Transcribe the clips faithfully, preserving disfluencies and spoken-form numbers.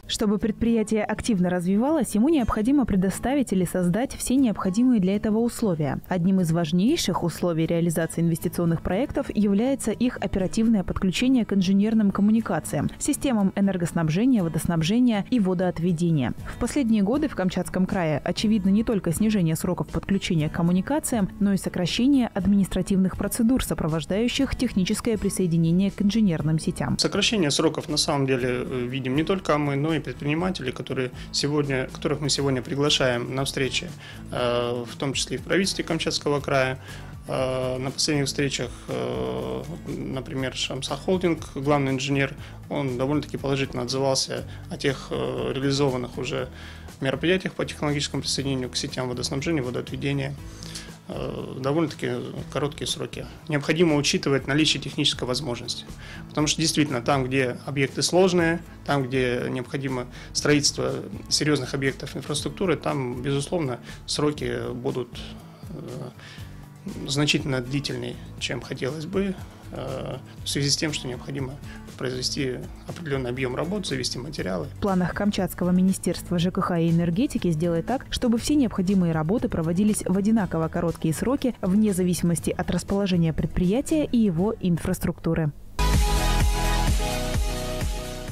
Чтобы предприятие активно развивалось, ему необходимо предоставить или создать все необходимые для этого условия. Одним из важнейших условий реализации инвестиционных проектов является их оперативное подключение к инженерным коммуникациям, системам энергоснабжения, водоснабжения и водоотведения. В последние годы в Камчатском крае очевидно не только снижение сроков подключения к коммуникациям, но и сокращение административных процедур, сопровождающих техническое присоединение к инженерным сетям. Сокращение сроков на самом деле видим не только мы, но и предприниматели, которые сегодня, которых мы сегодня приглашаем на встречи, в том числе и в правительстве Камчатского края. На последних встречах, например, Шамса Холдинг, главный инженер, он довольно-таки положительно отзывался о тех реализованных уже мероприятиях по технологическому присоединению к сетям водоснабжения, водоотведения. Довольно-таки короткие сроки. Необходимо учитывать наличие технической возможности. Потому что действительно там, где объекты сложные, там, где необходимо строительство серьезных объектов инфраструктуры, там, безусловно, сроки будут значительно длительнее, чем хотелось бы, в связи с тем, что необходимо произвести определенный объем работ, завести материалы. В планах Камчатского министерства ЖКХ и энергетики сделать так, чтобы все необходимые работы проводились в одинаково короткие сроки, вне зависимости от расположения предприятия и его инфраструктуры.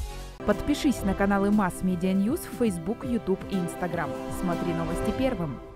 Подпишись на каналы Mass Media News в Facebook, YouTube и Instagram. Смотри новости первым.